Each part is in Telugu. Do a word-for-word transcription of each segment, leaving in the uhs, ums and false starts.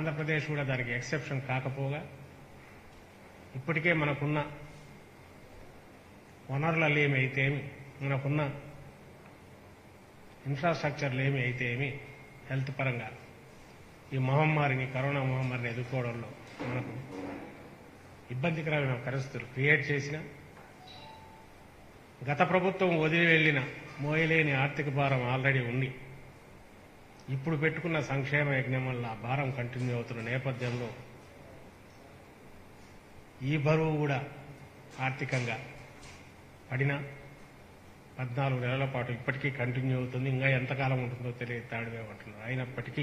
ఆంధ్రప్రదేశ్ కూడా దానికి ఎక్సెప్షన్ కాకపోగా ఇప్పటికే మనకున్న వనరులలో ఏమి అయితే ఏమి మనకున్న ఇన్ఫ్రాస్ట్రక్చర్లు ఏమి అయితే ఏమి హెల్త్ పరంగా ఈ మహమ్మారిని కరోనా మహమ్మారిని ఎదుర్కోవడంలో మనకు ఇబ్బందికరమైన పరిస్థితులు క్రియేట్ చేసిన గత ప్రభుత్వం వదిలి వెళ్లిన మోయలేని ఆర్థిక భారం ఆల్రెడీ ఉంది. ఇప్పుడు పెట్టుకున్న సంక్షేమ యజ్ఞం వల్ల ఆ భారం కంటిన్యూ అవుతున్న నేపథ్యంలో ఈ బరువు కూడా ఆర్థికంగా పడిన పద్నాలుగు నెలల పాటు ఇప్పటికీ కంటిన్యూ అవుతుంది. ఇంకా ఎంతకాలం ఉంటుందో తెలియదు తాడివేమంటున్నారు. అయినప్పటికీ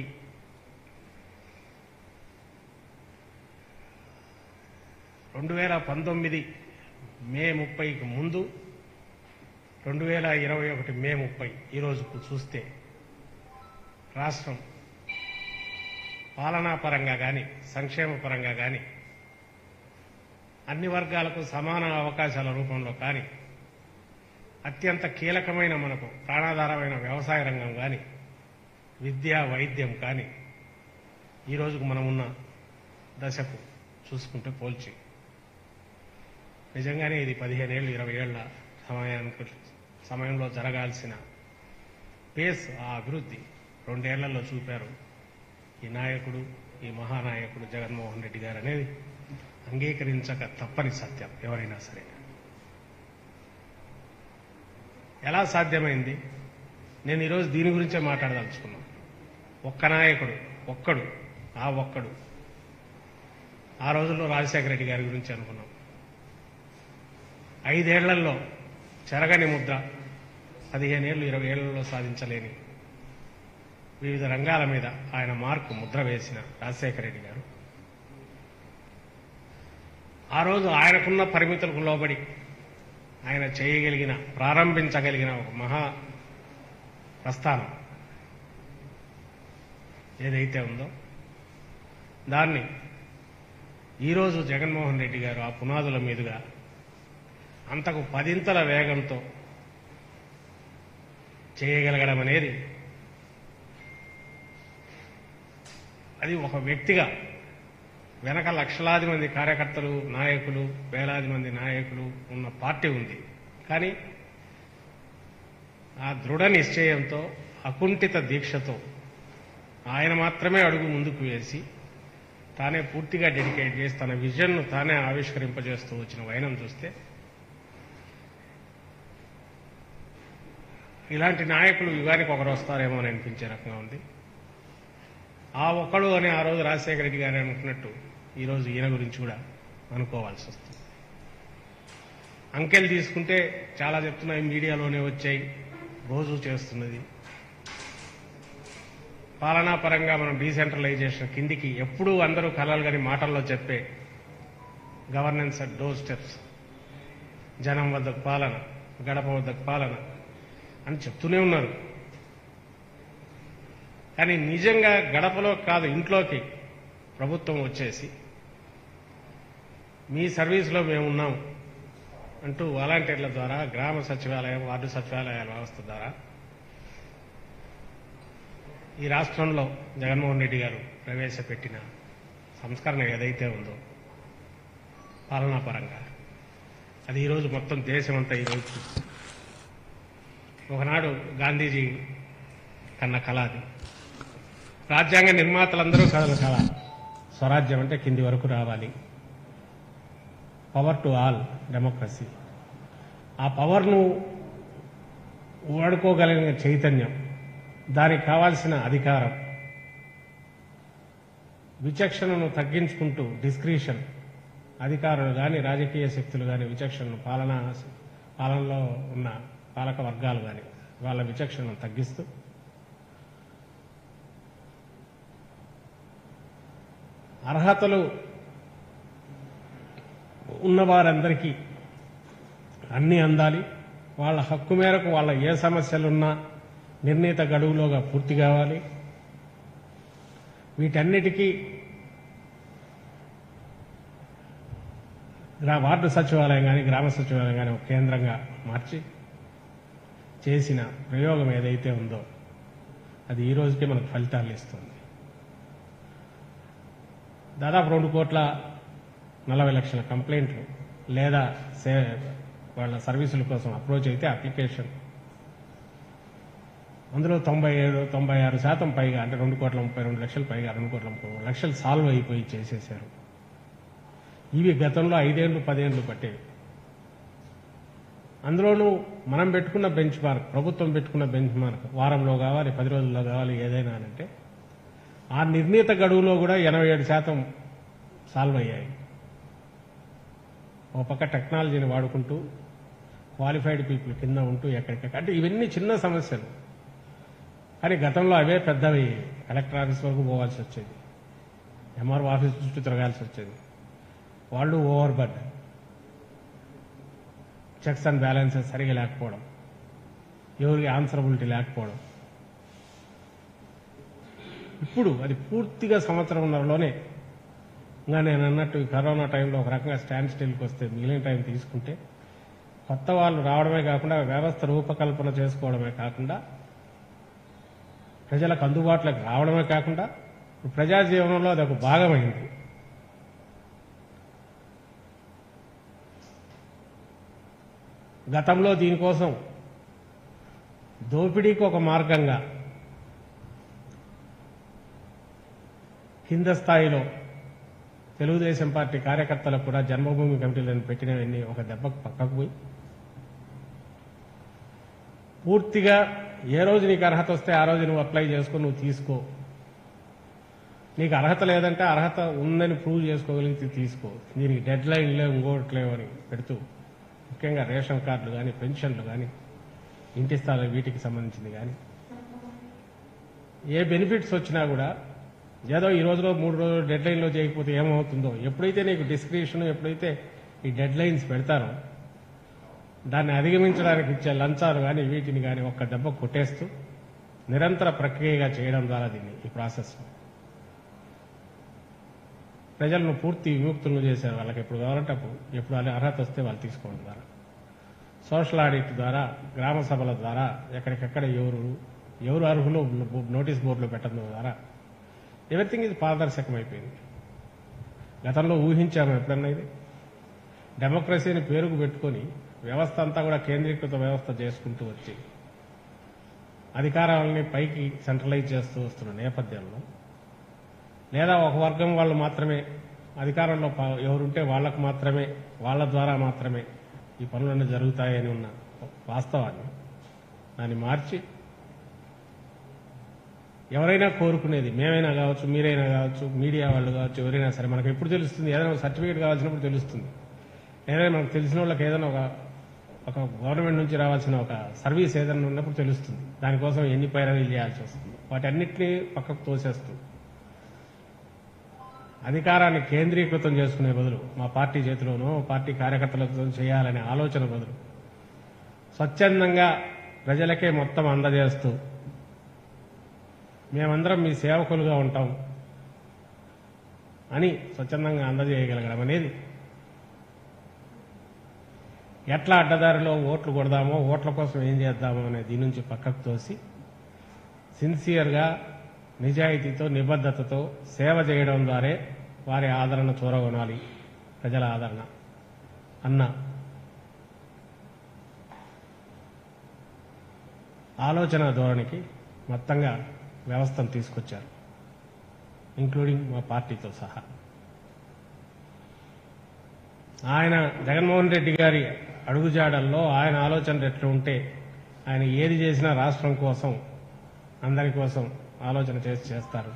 రెండు వేల పంతొమ్మిది మే ముప్పైకి ముందు రెండు వేల ఇరవై ఒకటి మే ముప్పై ఈ రోజుకు చూస్తే రాష్ట్రం పాలనా పరంగా కానీ సంక్షేమ పరంగా కానీ అన్ని వర్గాలకు సమాన అవకాశాల రూపంలో కానీ అత్యంత కీలకమైన మనకు ప్రాణాధారమైన వ్యవసాయ రంగం కానీ విద్య వైద్యం కానీ ఈ రోజుకు మనమున్న దశకు చూసుకుంటే పోల్చి నిజంగానే ఇది పదిహేను ఏళ్ళు ఇరవై ఏళ్ల సమయానికి సమయంలో జరగాల్సిన పేస్ ఆ అభివృద్ధి రెండేళ్లలో చూపారు ఈ నాయకుడు, ఈ మహానాయకుడు జగన్మోహన్ రెడ్డి గారు అనేది అంగీకరించక తప్పని సత్యం ఎవరైనా సరే. ఎలా సాధ్యమైంది? నేను ఈరోజు దీని గురించే మాట్లాడదలుచుకున్నాను. ఒక్క నాయకుడు, ఒక్కడు, ఆ ఒక్కడు ఆ రోజుల్లో రాజశేఖర రెడ్డి గారి గురించి అనుకున్నాం. ఐదేళ్లలో చెరగని ముద్ర పదిహేనేళ్లు ఇరవై ఏళ్లలో సాధించలేని వివిధ రంగాల మీద ఆయన మార్కు ముద్ర వేసిన రాజశేఖర రెడ్డి గారు ఆ రోజు ఆయనకున్న పరిమితులకు లోబడి ఆయన చేయగలిగిన ప్రారంభించగలిగిన ఒక మహా ప్రస్థానం ఏదైతే ఉందో దాన్ని ఈరోజు జగన్మోహన్ రెడ్డి గారు ఆ పునాదుల మీదుగా అంతకు పదింతల వేగంతో చేయగలగడం అనేది అది ఒక వ్యక్తిగా వెనక లక్షలాది మంది కార్యకర్తలు, నాయకులు, వేలాది మంది నాయకులు ఉన్న పార్టీ ఉంది. కానీ ఆ దృఢ నిశ్చయంతో, అకుంఠిత దీక్షతో ఆయన మాత్రమే అడుగు ముందుకు వేసి తానే పూర్తిగా డెడికేట్ చేసి తన విజన్ను తానే ఆవిష్కరింపజేస్తూ వచ్చిన వైనం చూస్తే ఇలాంటి నాయకులు యుగానికి ఒకరు వస్తారేమో అని అనిపించే రకంగా ఉంది. ఆ ఒక్కడు అని ఆ రోజు రాజశేఖర రెడ్డి గారు అనుకున్నట్టు ఈరోజు ఈయన గురించి కూడా అనుకోవాల్సి వస్తుంది. అంకెలు తీసుకుంటే చాలా చెప్తున్నాయి, మీడియాలోనే వచ్చాయి, రోజు చేస్తున్నది. పాలనా పరంగా మనం డీసెంట్రలైజేషన్ కిందికి ఎప్పుడూ అందరూ కలలు కానీ మాటల్లో చెప్పే గవర్నెన్స్ అట్ డోర్ స్టెప్స్, జనం వద్దకు పాలన, గడప వద్దకు పాలన అని చెప్తూనే ఉన్నారు. కానీ నిజంగా గడపలో కాదు ఇంట్లోకి ప్రభుత్వం వచ్చేసి మీ సర్వీసులో మేమున్నాం అంటూ వాలంటీర్ల ద్వారా గ్రామ సచివాలయం, వార్డు సచివాలయాల వ్యవస్థ ద్వారా ఈ రాష్ట్రంలో జగన్మోహన్ రెడ్డి గారు ప్రవేశపెట్టిన సంస్కరణ ఏదైతే ఉందో పాలనా పరంగా అది ఈరోజు మొత్తం దేశమంతా ఈరోజు చూస్తుంది. ఒకనాడు గాంధీజీ కన్న కళ అది. రాజ్యాంగ నిర్మాతలందరూ కథల కళ. స్వరాజ్యం అంటే కింది వరకు రావాలి, పవర్ టు ఆల్, డెమోక్రసీ. ఆ పవర్ను వాడుకోగలిగిన చైతన్యం, దానికి కావాల్సిన అధికారం, విచక్షణను తగ్గించుకుంటూ డిస్క్రిషన్, అధికారులు కానీ రాజకీయ శక్తులు కానీ విచక్షణను పాలనా పాలనలో ఉన్న పాలక వర్గాలు కానీ వాళ్ళ విచక్షణను తగ్గిస్తూ అర్హతలు ఉన్నవారందరికీ అన్నీ అందాలి, వాళ్ళ హక్కు మేరకు వాళ్ళ ఏ సమస్యలున్నా నిర్ణీత గడువులోగా పూర్తి కావాలి. వీటన్నిటికీ వార్డు సచివాలయం కానీ గ్రామ సచివాలయం కానీ ఒక కేంద్రంగా మార్చి చేసిన ప్రయోగం ఏదైతే ఉందో అది ఈ రోజుకే మనకు ఫలితాలు ఇస్తుంది. దాదాపు రెండు కోట్ల నలభై లక్షల కంప్లైంట్లు లేదా సే వాళ్ళ సర్వీసుల కోసం అప్రోచ్ అయితే అప్లికేషన్ అందులో తొంభై ఏడు తొంభై ఆరు శాతం పైగా అంటే రెండు కోట్ల ముప్పై రెండు లక్షలు పైగా రెండు కోట్ల ముప్పై మూడు లక్షలు సాల్వ్ అయిపోయి చేసేశారు. ఇవి గతంలో ఐదేళ్లు పదేళ్లు పట్టేవి. అందులోనూ మనం పెట్టుకున్న బెంచ్ మార్క్, ప్రభుత్వం పెట్టుకున్న బెంచ్ మార్క్ వారంలో కావాలి, పది రోజుల్లో కావాలి, ఏదైనా అంటే ఆ నిర్ణీత గడువులో కూడా ఎనభై ఏడు శాతం సాల్వ్ అయ్యాయి. ఒక పక్క టెక్నాలజీని వాడుకుంటూ క్వాలిఫైడ్ పీపుల్ కింద ఉంటూ ఎక్కడికక్కడ అంటే ఇవన్నీ చిన్న సమస్యలు. కానీ గతంలో అవే పెద్దవి. కలెక్టర్ ఆఫీస్ వరకు పోవాల్సి వచ్చేది, ఎంఆర్ఓ ఆఫీస్ చుట్టూ తిరగాల్సి వచ్చేది. వాళ్ళు over burden, checks and balances సరిగా లేకపోవడం, ఎవరికి ఆన్సరబిలిటీ లేకపోవడం. ఇప్పుడు అది పూర్తిగా సంవత్సరంన్నరలోనే ఇంకా నేను అన్నట్టు ఈ కరోనా టైంలో ఒక రకంగా స్టాండ్ స్టిల్కి వస్తే మిగిలిన టైం తీసుకుంటే కొత్త వాళ్ళు రావడమే కాకుండా వ్యవస్థ రూపకల్పన చేసుకోవడమే కాకుండా ప్రజలకు అందుబాటులోకి రావడమే కాకుండా ప్రజా జీవనంలో అది ఒక భాగమైంది. గతంలో దీనికోసం దోపిడీకి ఒక మార్గంగా కింద స్థాయిలో తెలుగుదేశం పార్టీ కార్యకర్తలకు కూడా జన్మభూమి కమిటీలను పెట్టినవన్నీ ఒక దెబ్బకు పక్కకు పోయి పూర్తిగా ఏ రోజు నీకు అర్హత వస్తే ఆ రోజు నువ్వు అప్లై చేసుకుని నువ్వు తీసుకో, నీకు అర్హత లేదంటే అర్హత ఉందని ప్రూవ్ చేసుకోగలిగితే తీసుకో, దీనికి డెడ్ లైన్ లేవు ఇంకోటి లేవు అని పెడుతూ ముఖ్యంగా రేషన్ కార్డులు కానీ పెన్షన్లు కానీ ఇంటి స్థలాలు వీటికి సంబంధించింది కానీ ఏ బెనిఫిట్స్ వచ్చినా కూడా ఏదో ఈ రోజులో మూడు రోజులు డెడ్ లైన్లో చేయకపోతే ఏమవుతుందో, ఎప్పుడైతే నీకు డిస్క్రిప్షన్ ఎప్పుడైతే ఈ డెడ్ లైన్స్ పెడతారో దాన్ని అధిగమించడానికి ఇచ్చే లంచాలు కానీ వీటిని కానీ ఒక్క దెబ్బ కొట్టేస్తూ నిరంతర ప్రక్రియగా చేయడం ద్వారా దీన్ని ఈ ప్రాసెస్ ప్రజలను పూర్తి విముక్తులను చేశారు. వాళ్ళకి ఎప్పుడు కావాలంటే అప్పుడు ఎప్పుడు అర్హత వస్తే వాళ్ళు తీసుకోవడం ద్వారా, సోషల్ ఆడిట్ ద్వారా, గ్రామ సభల ద్వారా, ఎక్కడికెక్కడ ఎవరు ఎవరు అర్హులు నోటీస్ బోర్డులో పెట్టడం ద్వారా ఎవ్రీథింగ్ ఇది పారదర్శకం అయిపోయింది. గతంలో ఊహించాము ఎప్పుడన్నా ఇది? డెమోక్రసీని పేరుకు పెట్టుకొని వ్యవస్థ అంతా కూడా కేంద్రీకృత వ్యవస్థ చేసుకుంటూ వచ్చి అధికారాలని పైకి సెంట్రలైజ్ చేస్తూ వస్తున్న నేపథ్యంలో లేదా ఒక వర్గం వాళ్ళు మాత్రమే అధికారంలో ఎవరుంటే వాళ్లకు మాత్రమే వాళ్ల ద్వారా మాత్రమే ఈ పనులన్నీ జరుగుతాయని ఉన్న వాస్తవాన్ని దాన్ని మార్చి ఎవరైనా కోరుకునేది, మేమైనా కావచ్చు, మీరైనా కావచ్చు, మీడియా వాళ్ళు కావచ్చు, ఎవరైనా సరే మనకు ఎప్పుడు తెలుస్తుంది? ఏదైనా సర్టిఫికేట్ కావాల్సినప్పుడు తెలుస్తుంది. ఏదైనా మనకు తెలిసిన వాళ్ళకి ఏదైనా ఒక ఒక గవర్నమెంట్ నుంచి రావాల్సిన ఒక సర్వీస్ ఏదైనా ఉన్నప్పుడు తెలుస్తుంది. దానికోసం ఎన్ని పైరవీలు చేయాల్సి వస్తుంది. వాటన్నిటినీ పక్కకు తోసేస్తూ అధికారాన్ని కేంద్రీకృతం చేసుకునే బదులు మా పార్టీ చేతిలోనో పార్టీ కార్యకర్తలతో చేయాలనే ఆలోచన బదులు స్వచ్ఛందంగా ప్రజలకే మొత్తం అందజేస్తూ మేమందరం మీ సేవకులుగా ఉంటాం అని స్వచ్ఛందంగా అందజేయగలగడం అనేది ఎట్లా అడ్డదారిలో ఓట్లు కొడదామో, ఓట్ల కోసం ఏం చేద్దామో అనే దీని నుంచి పక్కకు తోసి సిన్సియర్గా నిజాయితీతో నిబద్ధతతో సేవ చేయడం ద్వారా వారి ఆదరణ చూరగొనాలి, ప్రజల ఆదరణ అన్న ఆలోచన ధోరణికి మొత్తంగా వ్యవస్థను తీసుకొచ్చారు, ఇంక్లూడింగ్ మా పార్టీతో సహా. ఆయన జగన్మోహన్ రెడ్డి గారి అడుగుజాడల్లో ఆయన ఆలోచనలు ఎట్లా ఉంటే ఆయన ఏది చేసినా రాష్ట్రం కోసం అందరి కోసం ఆలోచన చేసి చేస్తారు.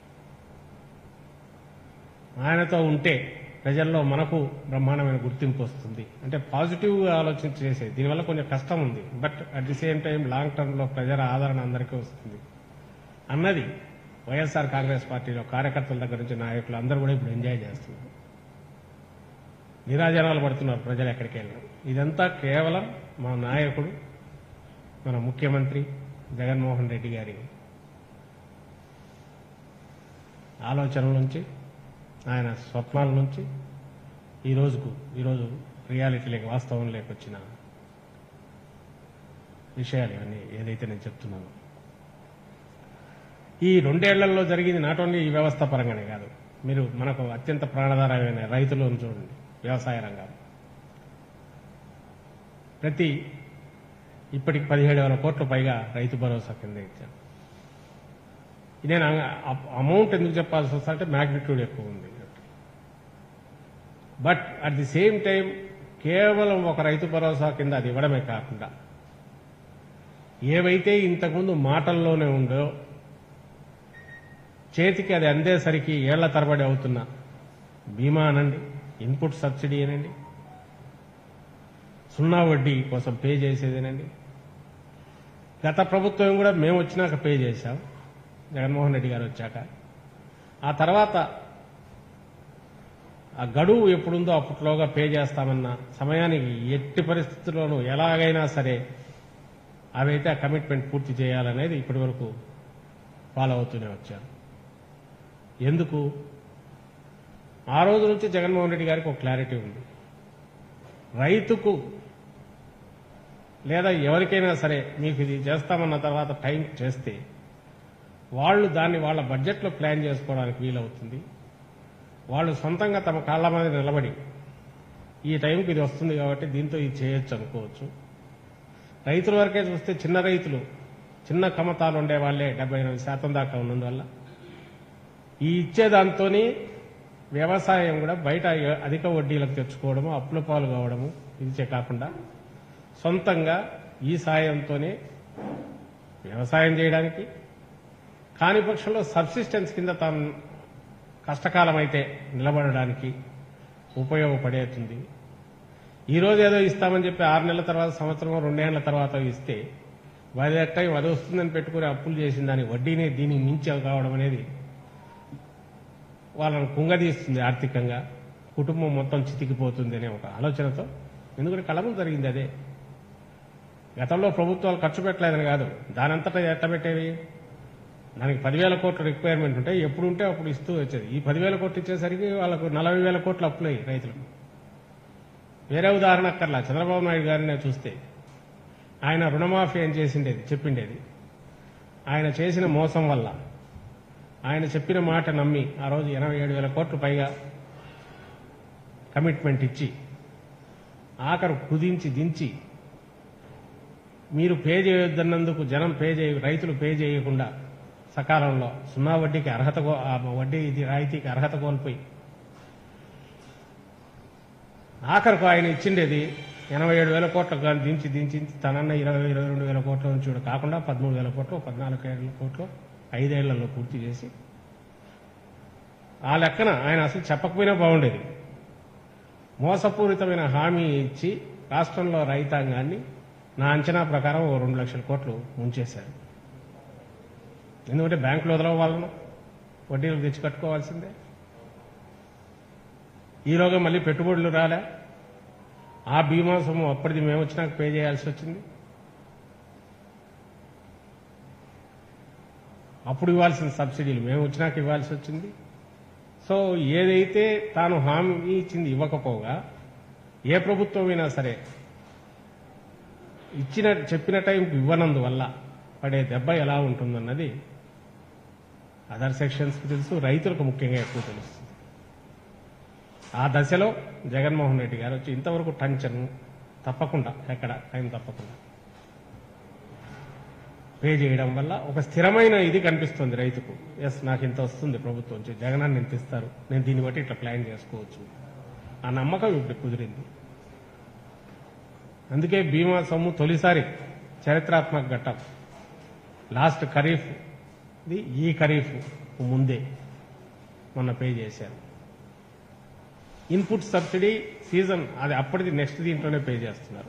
ఆయనతో ఉంటే ప్రజల్లో మనకు బ్రహ్మాండమైన గుర్తింపు వస్తుంది. అంటే పాజిటివ్గా ఆలోచన చేసే దీనివల్ల కొంచెం కష్టం ఉంది, but at the same time long టర్మ్లో ప్రజల ఆదరణ అందరికీ వస్తుంది అన్నది వైఎస్ఆర్ కాంగ్రెస్ పార్టీలో కార్యకర్తల దగ్గర నుంచి నాయకులు అందరూ కూడా ఇప్పుడు ఎంజాయ్ చేస్తున్నారు. నిరాజనాలు పడుతున్నారు ప్రజలు ఎక్కడికి వెళ్ళినా. ఇదంతా కేవలం మా నాయకుడు మన ముఖ్యమంత్రి జగన్మోహన్ రెడ్డి గారి ఆలోచనల నుంచి, ఆయన స్వప్నాల నుంచి ఈ రోజుకు ఈరోజు రియాలిటీలోకి వాస్తవం లేకొచ్చిన విషయాలు ఇవన్నీ ఏదైతే నేను చెప్తున్నాను. ఈ రెండేళ్లలో జరిగింది నాట్ ఓన్లీ ఈ వ్యవస్థ పరంగానే కాదు, మీరు మనకు అత్యంత ప్రాణాధారమైన రైతులను చూడండి, వ్యవసాయ రంగం ప్రతి ఇప్పటికి పదిహేడు వేల కోట్ల పైగా రైతు భరోసా కింద ఇచ్చాను. నేను అమౌంట్ ఎందుకు చెప్పాల్సి వస్తుందంటే మ్యాగ్నిట్యూడ్ ఎక్కువ ఉంది. But at the same time కేవలం ఒక రైతు భరోసా కింద అది ఇవ్వడమే కాకుండా ఏవైతే ఇంతకుముందు మాటల్లోనే ఉందో చేతికి అది అందేసరికి ఏళ్ల తరబడి అవుతున్న బీమా అనండి, ఇన్పుట్ సబ్సిడీ అనండి, సున్నా వడ్డీ కోసం పే చేసేదేనండి. గత ప్రభుత్వం కూడా మేము వచ్చినాక పే చేశాం, జగన్మోహన్ రెడ్డి గారు వచ్చాక. ఆ తర్వాత ఆ గడువు ఎప్పుడుందో అప్పట్లోగా పే చేస్తామన్న సమయానికి ఎట్టి పరిస్థితుల్లోనూ ఎలాగైనా సరే అవైతే ఆ కమిట్మెంట్ పూర్తి చేయాలనేది ఇప్పటి వరకు ఫాలో అవుతూనే వచ్చారు. ఎందుకు? ఆ రోజు నుంచి జగన్మోహన్ రెడ్డి గారికి ఒక క్లారిటీ ఉంది. రైతుకు లేదా ఎవరికైనా సరే మీకు ఇది చేస్తామన్న తర్వాత టైం చేస్తే వాళ్ళు దాన్ని వాళ్ళ బడ్జెట్లో ప్లాన్ చేసుకోవడానికి వీలవుతుంది. వాళ్ళు సొంతంగా తమ కాళ్ల మీద నిలబడి ఈ టైంకి ఇది వస్తుంది కాబట్టి దీంతో ఇది చేయొచ్చు అనుకోవచ్చు. రైతుల వరకే చూస్తే చిన్న రైతులు, చిన్న కమతాలు ఉండే వాళ్ళే డెబ్బై ఎనిమిది శాతం దాకా ఉన్నందువల్ల ఈ ఇచ్చేదాంతో వ్యవసాయం కూడా బయట అధిక వడ్డీలకు తెచ్చుకోవడము, అప్పుల పాలు కావడము ఇదిచే కాకుండా సొంతంగా ఈ సాయంతోనే వ్యవసాయం చేయడానికి, కాని పక్షంలో సబ్సిస్టెన్స్ కింద తాను కష్టకాలం అయితే నిలబడడానికి ఉపయోగపడేస్తుంది. ఈ రోజు ఏదో ఇస్తామని చెప్పి ఆరు నెలల తర్వాత, సంవత్సరం రెండేళ్ల తర్వాత ఇస్తే వారి టైం అది వస్తుందని పెట్టుకుని అప్పులు చేసిన దాని వడ్డీని దీనికి మించి కావడం అనేది వాళ్ళను కుంగదీస్తుంది ఆర్థికంగా. కుటుంబం మొత్తం చితికిపోతుంది అనే ఒక ఆలోచనతో, ఎందుకంటే కళ ముందు జరిగింది అదే. గతంలో ప్రభుత్వాలు ఖర్చు పెట్టలేదని కాదు, దానంతటా ఎట్ట పెట్టేవి, దానికి పదివేల కోట్ల రిక్వైర్మెంట్ ఉంటే ఎప్పుడు ఉంటే అప్పుడు ఇస్తూ వచ్చేది. ఈ పదివేల కోట్లు ఇచ్చేసరికి వాళ్ళకు నలభై వేల కోట్లు అప్పులయ్యి రైతులకు. వేరే ఉదాహరణ అక్కర్లా, చంద్రబాబు నాయుడు గారినే చూస్తే ఆయన రుణమాఫీ అని చేసిండేది చెప్పిండేది. ఆయన చేసిన మోసం వల్ల, ఆయన చెప్పిన మాట నమ్మి ఆ రోజు ఎనభై ఏడు వేల కోట్లు పైగా కమిట్మెంట్ ఇచ్చి ఆఖరు కుదించి దించి మీరు పే చేయొద్దన్నందుకు జనం పే చేయ రైతులు పే చేయకుండా సకాలంలో సున్నా వడ్డీకి అర్హత వడ్డీ ఇది రాయితీకి అర్హత కోల్పోయి ఆఖరకు ఆయన ఇచ్చిండేది ఎనభై ఏడు వేల కోట్ల దించి దించి తనన్న ఇరవై ఇరవై రెండు వేల కోట్ల నుంచి కూడా కాకుండా పదమూడు వేల కోట్లు పద్నాలుగు వేల కోట్లు ఐదేళ్లలో పూర్తి చేసి, ఆ లెక్కన ఆయన అసలు చెప్పకపోయినా బాగుండేది. మోసపూరితమైన హామీ ఇచ్చి రాష్ట్రంలో రైతాంగాన్ని నా అంచనా ప్రకారం ఓ రెండు లక్షల కోట్లు ముంచేశారు. ఎందుకంటే బ్యాంకులు వదలవ వాళ్ళను వడ్డీలు తెచ్చి కట్టుకోవాల్సిందే. ఈలోగా మళ్ళీ పెట్టుబడులు రాలే, ఆ బీమా సొమ్ము అప్పటిది మేము వచ్చినాక పే చేయాల్సి వచ్చింది. అప్పుడు ఇవ్వాల్సిన సబ్సిడీలు మేము వచ్చినాక ఇవ్వాల్సి వచ్చింది. సో ఏదైతే తాను హామీ ఇచ్చింది ఇవ్వకపోగా ఏ ప్రభుత్వం అయినా సరే ఇచ్చిన చెప్పిన టైంకి ఇవ్వనందువల్ల పడే దెబ్బ ఎలా ఉంటుందన్నది అదర్ సెక్షన్స్కి తెలుసు, రైతులకు ముఖ్యంగా ఎక్కువ తెలుస్తుంది. ఆ దశలో జగన్మోహన్ రెడ్డి గారు వచ్చి ఇంతవరకు టంచను తప్పకుండా ఎక్కడ టైం తప్పకుండా పే చేయడం వల్ల ఒక స్థిరమైన ఇది కనిపిస్తుంది రైతుకు. ఎస్, నాకు ఇంత వస్తుంది ప్రభుత్వం నుంచి, జగనాన్ని ఇంత ఇస్తారు, నేను దీన్ని బట్టి ఇట్లా ప్లాన్ చేసుకోవచ్చు, ఆ నమ్మకం ఇప్పుడు కుదిరింది. అందుకే బీమా సొమ్ము తొలిసారి చరిత్రాత్మక ఘట్టం లాస్ట్ ఖరీఫ్ ఇది ఈ ఖరీఫ్ ముందే మొన్న పే చేశారు. ఇన్పుట్ సబ్సిడీ సీజన్ అది అప్పటిది నెక్స్ట్ దీంట్లోనే పే చేస్తున్నారు.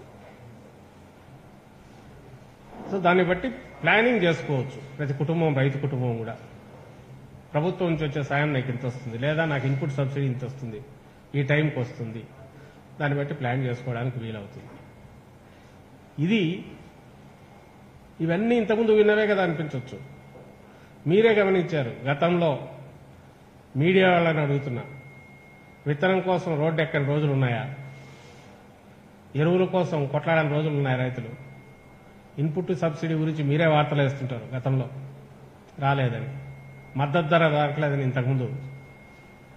సో దాన్ని బట్టి ప్లానింగ్ చేసుకోవచ్చు ప్రతి కుటుంబం, రైతు కుటుంబం కూడా. ప్రభుత్వం నుంచి వచ్చే సాయం నాకు ఇంత వస్తుంది, లేదా నాకు ఇన్పుట్ సబ్సిడీ ఇంత వస్తుంది, ఈ టైంకి వస్తుంది, దాన్ని బట్టి ప్లాన్ చేసుకోవడానికి వీలవుతుంది. ఇది ఇవన్నీ ఇంతకుముందు విన్నవే కదా అనిపించవచ్చు. మీరే గమనించారు, గతంలో మీడియా వాళ్ళని అడుగుతున్నా, విత్తనం కోసం రోడ్డు ఎక్కని రోజులు ఉన్నాయా? ఎరువుల కోసం కొట్లాడని రోజులు ఉన్నాయా? రైతులు ఇన్పుట్ సబ్సిడీ గురించి మీరే వార్తలు వేస్తుంటారు, గతంలో రాలేదని, మద్దతు ధర రావట్లేదని ఇంతకుముందు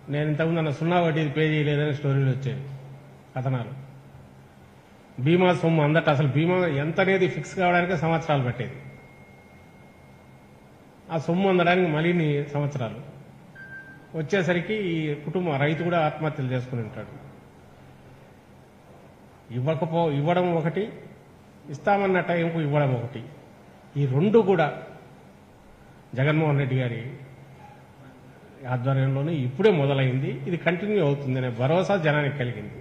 నేను ఇంతకుముందు అన్న సున్నా వడ్డీది పే చేయలేదని స్టోరీలు వచ్చేవి, కథనాలు. బీమా సొమ్ము అందట అసలు బీమా ఎంత అనేది ఫిక్స్ కావడానికి సంవత్సరాలు పట్టేది. ఆ సొమ్ము అందడానికి మళ్ళీ సంవత్సరాలు వచ్చేసరికి ఈ కుటుంబం రైతు కూడా ఆత్మహత్యలు చేసుకుని ఉంటాడు. ఇవ్వకపో ఇవ్వడం ఒకటి, ఇస్తామన్న టైంకు ఇవ్వడం ఒకటి. ఈ రెండు కూడా జగన్మోహన్ రెడ్డి గారి ఆధ్వర్యంలోనే ఇప్పుడే మొదలైంది. ఇది కంటిన్యూ అవుతుందనే భరోసా జనానికి కలిగింది.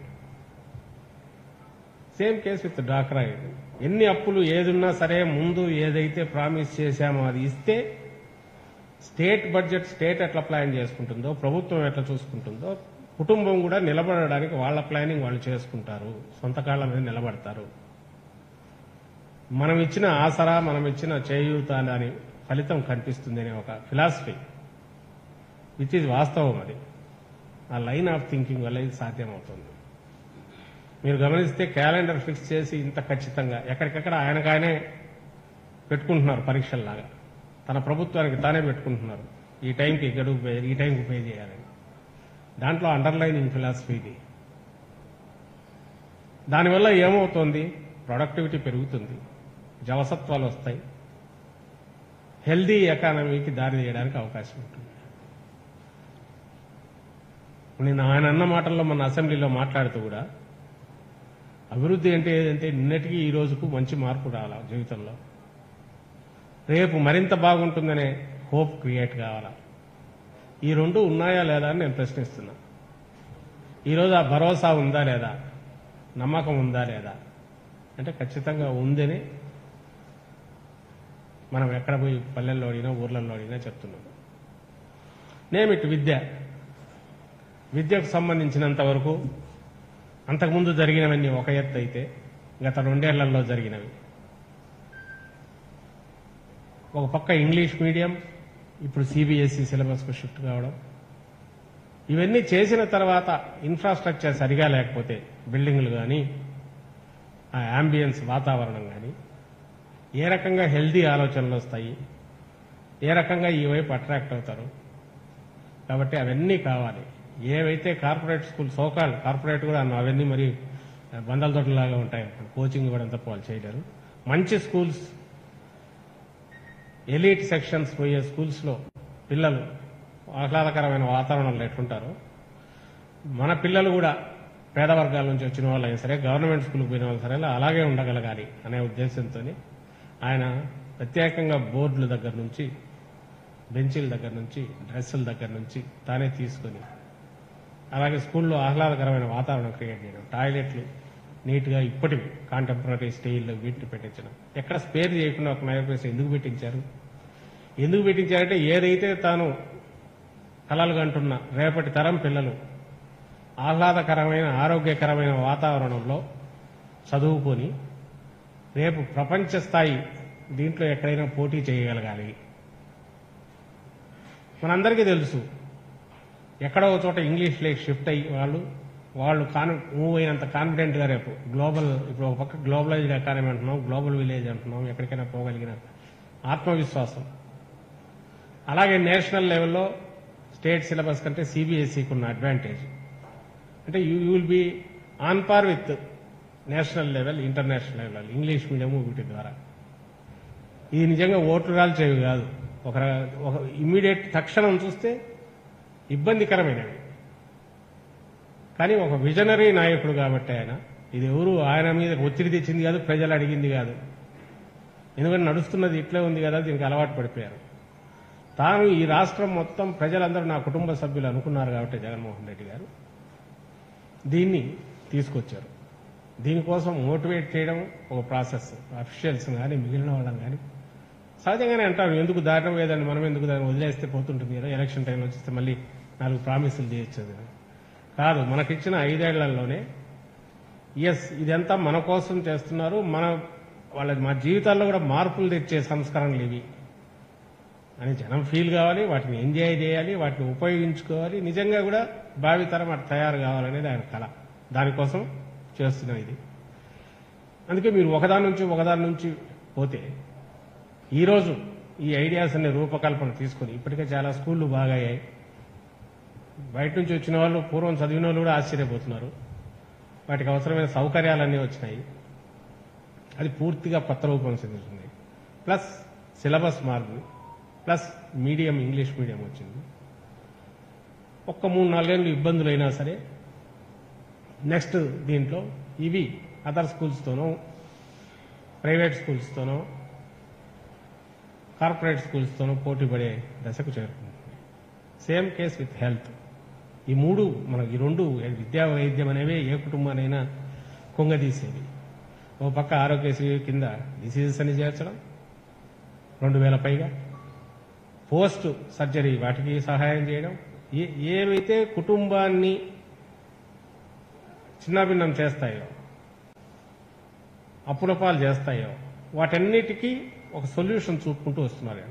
సేమ్ కేసు విత్ డ్వాక్రా. ఎన్ని అప్పులు ఏదున్నా సరే ముందు ఏదైతే ప్రామిస్ చేశామో అది ఇస్తే స్టేట్ బడ్జెట్ స్టేట్ ఎట్లా ప్లాన్ చేసుకుంటుందో, ప్రభుత్వం ఎట్లా చూసుకుంటుందో, కుటుంబం కూడా నిలబడడానికి వాళ్ళ ప్లానింగ్ వాళ్ళు చేసుకుంటారు, సొంత కాళ్ళ మీద నిలబడతారు. మనం ఇచ్చిన ఆసరా, మనం ఇచ్చిన చేయూత అని ఫలితం కనిపిస్తుంది అనే ఒక ఫిలాసఫీ విచ్ ఈజ్ వాస్తవం. అది ఆ లైన్ ఆఫ్ థింకింగ్ వల్ల ఇది సాధ్యమవుతుంది. మీరు గమనిస్తే క్యాలెండర్ ఫిక్స్ చేసి ఇంత ఖచ్చితంగా ఎక్కడికెక్కడ ఆయనకాయనే పెట్టుకుంటున్నారు పరీక్షల్లాగా. తన ప్రభుత్వానికి తానే పెట్టుకుంటున్నారు. ఈ టైంకి గడువు పే ఈ టైంకి పే చేయాలని. దాంట్లో అండర్లైనింగ్ ఫిలాసఫీ ఇది. దానివల్ల ఏమవుతోంది? ప్రొడక్టివిటీ పెరుగుతుంది, జవసత్వాలు వస్తాయి, హెల్దీ ఎకానమీకి దారి తీయడానికి అవకాశం ఉంటుంది. నేను ఆయన అన్న మాటల్లో మన అసెంబ్లీలో మాట్లాడుతూ కూడా అభివృద్ధి అంటే ఏదంటే నిన్నటికి ఈ రోజుకు మంచి మార్పు రావాలా జీవితంలో, రేపు మరింత బాగుంటుందనే హోప్ క్రియేట్ కావాలా. ఈ రెండు ఉన్నాయా లేదా అని నేను ప్రశ్నిస్తున్నా. ఈరోజు ఆ భరోసా ఉందా లేదా, నమ్మకం ఉందా లేదా అంటే ఖచ్చితంగా ఉందని మనం ఎక్కడ పోయి పల్లెల్లో అడిగినా ఊర్లలో అడిగినా చెప్తున్నాం. నేమిటి విద్య విద్యకు సంబంధించినంత వరకు అంతకుముందు జరిగినవన్నీ ఒక ఎత్తు అయితే గత రెండేళ్లలో జరిగినవి ఒక పక్క ఇంగ్లీష్ మీడియం, ఇప్పుడు సిబిఎస్ఈ సిలబస్కు షిఫ్ట్ కావడం, ఇవన్నీ చేసిన తర్వాత ఇన్ఫ్రాస్ట్రక్చర్ సరిగా లేకపోతే బిల్డింగ్లు కానీ ఆ అంబియన్స్ వాతావరణం కానీ ఏ రకంగా హెల్దీ ఆలోచనలు వస్తాయి, ఏ రకంగా ఈ వైపు అట్రాక్ట్ అవుతారు. కాబట్టి అవన్నీ కావాలి. ఏవైతే కార్పొరేట్ స్కూల్ సోకాల్ కార్పొరేట్ కూడా అన్న అవన్నీ మరి బందల తోటలాగా ఉంటాయి, కోచింగ్ ఇవ్వడం తప్ప వాళ్ళు చేయలేరు. మంచి స్కూల్స్, ఎలీట్ సెక్షన్స్ పోయే స్కూల్స్లో పిల్లలు ఆహ్లాదకరమైన వాతావరణంలో ఎట్లుంటారో మన పిల్లలు కూడా పేద వర్గాల నుంచి వచ్చిన వాళ్ళైనా సరే గవర్నమెంట్ స్కూల్కి పోయిన వాళ్ళు సరే అలాగే ఉండగలగాలి అనే ఉద్దేశంతో ఆయన ప్రత్యేకంగా బోర్డుల దగ్గర నుంచి, బెంచీల దగ్గర నుంచి, డ్రెస్సుల దగ్గర నుంచి తానే తీసుకొని అలాగే స్కూల్లో ఆహ్లాదకరమైన వాతావరణం క్రియేట్ చేయడం, టాయిలెట్లు నీట్గా ఇప్పటి కాంటెంపరీ స్టైల్లో వీటిని పెట్టించడం, ఎక్కడ స్పేర్ చేయకుండా ఒక నైవేసి ఎందుకు పెట్టించారు ఎందుకు పెట్టించారంటే ఏదైతే తాను కలలు కంటున్న రేపటి తరం పిల్లలు ఆహ్లాదకరమైన ఆరోగ్యకరమైన వాతావరణంలో చదువుకొని రేపు ప్రపంచ స్థాయి దీంట్లో ఎక్కడైనా పోటీ చేయగలగాలి. మనందరికీ తెలుసు ఎక్కడో చోట ఇంగ్లీష్ లేక్ షిఫ్ట్ అయ్యి వాళ్ళు వాళ్ళు కాన్ మూవ్ అయినంత కాన్ఫిడెంట్ గా రేపు గ్లోబల్, ఇప్పుడు ఒక పక్క గ్లోబలైజ్డ్ ఎకానమీ అంటున్నాం, గ్లోబల్ విలేజ్ అంటున్నాం, ఎక్కడికైనా పోగలిగిన ఆత్మవిశ్వాసం. అలాగే నేషనల్ లెవెల్లో స్టేట్ సిలబస్ కంటే సిబిఎస్ఈకి ఉన్న అడ్వాంటేజ్ అంటే you will be on par with national level, international level English medium వీటి ద్వారా. ఇది నిజంగా ఓట్లు రాల్చేవి కాదు, ఒక ఒక ఇమ్మీడియట్ తక్షణం చూస్తే ఇబ్బందికరమైనవి. కానీ ఒక విజనరీ నాయకుడు కాబట్టి ఆయన ఇది ఎవరు ఆయన మీద ఒత్తిడి తెచ్చింది కాదు, ప్రజలు అడిగింది కాదు. ఎందుకంటే నడుస్తున్నది ఇట్లే ఉంది కదా, దీనికి అలవాటు పడిపోయారు. తాను ఈ రాష్ట్రం మొత్తం ప్రజలందరూ నా కుటుంబ సభ్యులు అనుకున్నారు కాబట్టి జగన్మోహన్ రెడ్డి గారు దీన్ని తీసుకొచ్చారు. దీనికోసం మోటివేట్ చేయడం ఒక ప్రాసెస్. అఫీషియల్స్ కానీ మిగిలిన వాళ్ళని కానీ సహజంగానే అంటారు, ఎందుకు దాటం లేదండి, మనం ఎందుకు దాన్ని వదిలేస్తే పోతుంటుంది కదా, ఎలక్షన్ టైంలో వచ్చేస్తే మళ్ళీ నాలుగు ప్రామిసులు చేయొచ్చు కాదు. మనకిచ్చిన ఐదేళ్లలోనే ఎస్ ఇదంతా మన కోసం చేస్తున్నారు, మన వాళ్ళ మా జీవితాల్లో కూడా మార్పులు తెచ్చే సంస్కరణలు ఇవి అని జనం ఫీల్ కావాలి, వాటిని ఎంజాయ్ చేయాలి, వాటిని ఉపయోగించుకోవాలి, నిజంగా కూడా భావితరం అటు తయారు కావాలనేది ఆయన కళ. దానికోసం చేస్తున్నాం ఇది. అందుకే మీరు ఒకదాని నుంచి ఒకదాని నుంచి పోతే ఈరోజు ఈ ఐడియాస్ అనే రూపకల్పన తీసుకుని ఇప్పటికే చాలా స్కూళ్లు బాగా అయ్యాయి. బయట నుంచి వచ్చిన వాళ్ళు పూర్వం చదివిన వాళ్ళు కూడా ఆశ్చర్యపోతున్నారు. వాటికి అవసరమైన సౌకర్యాలన్నీ వచ్చినాయి. అది పూర్తిగా కొత్త రూపం చెందుతుంది. ప్లస్ సిలబస్ మారింది, ప్లస్ మీడియం ఇంగ్లీష్ మీడియం వచ్చింది. ఒక్క మూడు నాలుగేళ్ళు ఇబ్బందులు అయినా సరే నెక్స్ట్ దీంట్లో ఇవి అదర్ స్కూల్స్తోనో ప్రైవేట్ స్కూల్స్తోనో కార్పొరేట్ స్కూల్స్తోనో పోటీ పడే దశకు చేరుకుంటుంది. Same case with health. ఈ మూడు మనకి ఈ రెండు విద్యా వైద్యం అనేవి ఏ కుటుంబానైనా కుంగదీసేవి. ఓ పక్క ఆరోగ్యశ్రీ కింద డిసీజెస్ అని చేర్చడం, రెండు వేల పైగా పోస్ట్ సర్జరీ వాటికి సహాయం చేయడం, ఏ ఏవైతే కుటుంబాన్ని చిన్నాభిన్నం చేస్తాయో, అప్పుల పాలు చేస్తాయో వాటన్నిటికీ ఒక సొల్యూషన్ చూపుకుంటూ వస్తున్నారు.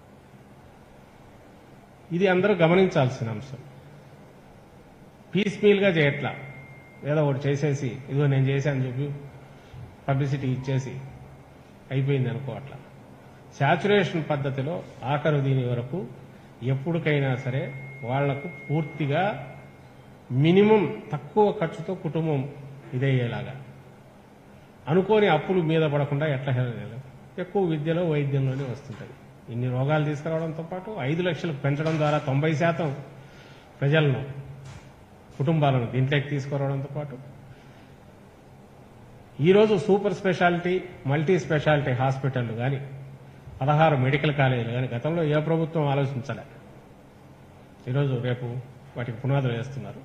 ఇది అందరూ గమనించాల్సిన అంశం. పీస్ మీల్గా చేయట్లా, ఏదో ఒకటి చేసేసి ఇదిగో నేను చేశాను చెప్పి పబ్లిసిటీ ఇచ్చేసి అయిపోయింది అనుకోవట్లా. శాచురేషన్ పద్ధతిలో ఆఖరు దీని వరకు ఎప్పటికైనా సరే వాళ్లకు పూర్తిగా మినిమం తక్కువ ఖర్చుతో కుటుంబం ఇదయ్యేలాగా, అనుకోని అప్పులు మీద పడకుండా ఎట్లా హెల్ప్ ఎక్కువ విద్యలో వైద్యంలోనే వస్తుంటాయి. ఇన్ని రోగాలు తీసుకురావడంతో పాటు ఐదు లక్షలకు పెంచడం ద్వారా తొంభై శాతం ప్రజలను కుటుంబాలను దీంట్లోకి తీసుకురావడంతో పాటు ఈరోజు సూపర్ స్పెషాలిటీ మల్టీ స్పెషాలిటీ హాస్పిటళ్లు కానీ పదహారు మెడికల్ కాలేజీలు కానీ గతంలో ఏ ప్రభుత్వం ఆలోచించలే. ఈరోజు రేపు వాటికి పునాదులు వేస్తున్నారు.